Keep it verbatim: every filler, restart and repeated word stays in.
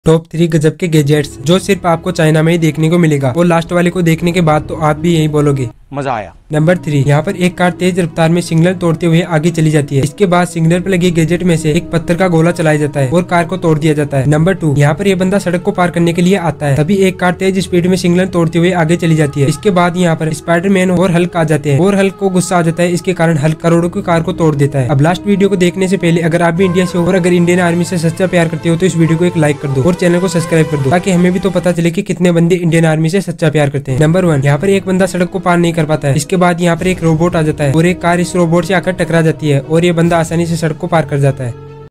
Top three गजब के gadgets जो सिर्फ आपको चाइना में ही देखने को मिलेगा और लास्ट वाले को देखने के बाद तो आप भी यही बोलोगे मजा आया। नंबर थ्री, यहाँ पर एक कार तेज रफ्तार में सिग्नल तोड़ते हुए आगे चली जाती है। इसके बाद सिग्नल पर लगे गैजेट में से एक पत्थर का गोला चलाया जाता है और कार को तोड़ दिया जाता है। नंबर टू, यहाँ पर यह बंदा सड़क को पार करने के लिए आता है, तभी एक कार तेज स्पीड में सिग्नल तोड़ते हुए आगे चली जाती है। इसके बाद यहाँ पर स्पाइडरमैन और हल्क आ जाते हैं और हल्क को गुस्सा आ जाता है। इसके कारण हल्क करोड़ों की कार को तोड़ देता है। अब लास्ट वीडियो को देखने से पहले अगर आप भी इंडिया से हो और अगर इंडियन आर्मी से सच्चा प्यार करते हो तो इस वीडियो को एक लाइक कर दो और चैनल को सब्सक्राइब कर दो ताकि हमें भी तो पता चले कि कितने बंदे इंडियन आर्मी से सच्चा प्यार करते हैं। नंबर वन, यहाँ पर एक बंदा सड़क को पार नहीं कर पाता है। इसके बाद यहाँ पर एक रोबोट आ जाता है और एक कार इस रोबोट से आकर टकरा जाती है और ये बंदा आसानी से सड़क को पार कर जाता है।